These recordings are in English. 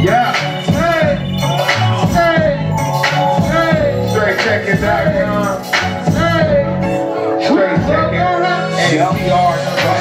Yeah. Straight checking that, straight checking. NPR,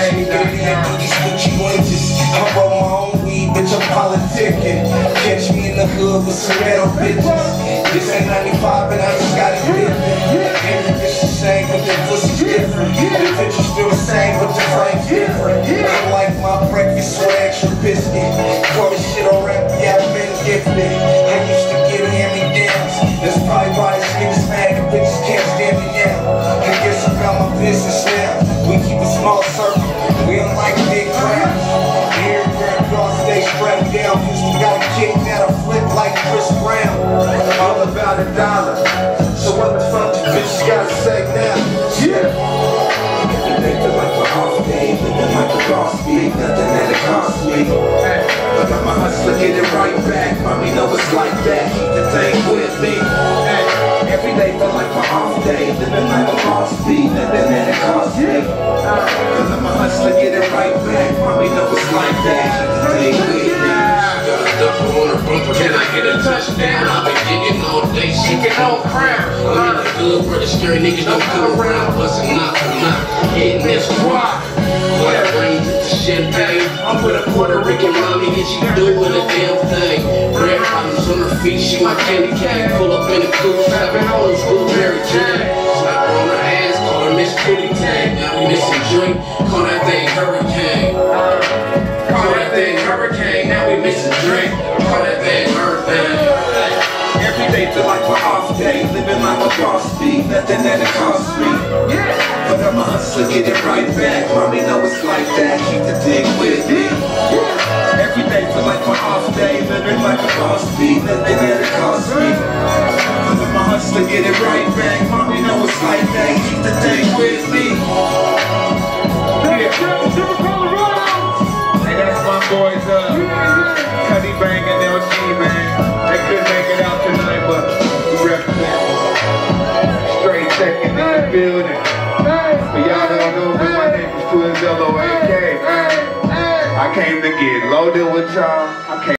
I roll my own weed, bitch, I'm politicking. Catch me in the hood with some ghetto bitches. This ain't 95 and I just got it different. Every bitch the same, but their pussy's different. The picture's still the same, but the frame's different. I like my breakfast with extra biscuit. Call this shit on rap, yeah, I've been gifted. I used to get hand-me-downs. That's probably why this nigga's mad and bitches can't stand me now. I guess I got my business now. We keep a small circle, we don't like big crowds. Here, stay strapped down, cause we got a kick that'll flip like Chris Brown. All about $1. So what the fuck you bitches gotta say now? Yeah. They feel like we're off day, living like a boss beat, nothing that it costs me. But I'm a hustler, get it right back. Mommy know it's like that, keep the thing with me. Every day feel like we're off day, living like a boss beat, nothing that it costs me. Cause I'm a hustler, get it right back. Mommy know it's like that, keep the thing with me. Can I get a touchdown? I've been getting all day, shaking on crowd. I'm in the good where the scary niggas don't come around. Bustin' knock, hitting this squad. What I bring to the champagne. I'm with a Puerto Rican mommy and she doing a damn thing. Red bottoms on her feet, she my candy cane. Pull up in the coupe, slapping on them blueberry jam. Slap her on her ass, call her Miss Kitty Tang. Now we missing drink, call that thing hurricane. Call that thing hurricane, now we missing drink. Call that thing hurricane. Every day feel like we're off day, living like a boss beat, nothing that it costs me. But I'm a hustler, get it right back. Mommy know it's like that, keep the thing with me. Every day feel like we're off day, living like a boss beat, nothing that it costs me. But I'm a hustler, get it right back. Mommy know it's like that, keep the thing with me. Hey, that's my boys, Cuddy Bang and Jkee, man. They couldn't make it out tonight, but we represent. Straight checking in the building. But y'all don't know me, my name is Twizzle, AK, man. I came to get loaded with y'all.